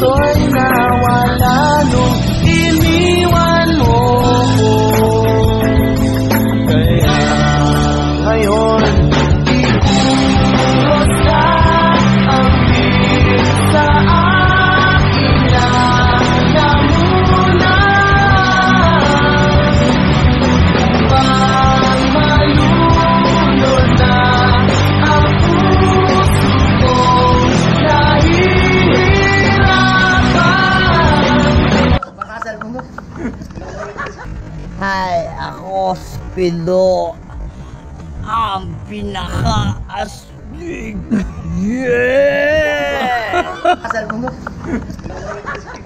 Ako'y nawala nung iniwan mo ko. Kaya ngayon iuros na ang bilis sa akin na namuna. Pag malunod na ang puso ko, Hi, ako Spido, ang pinaka-astig. Yeah!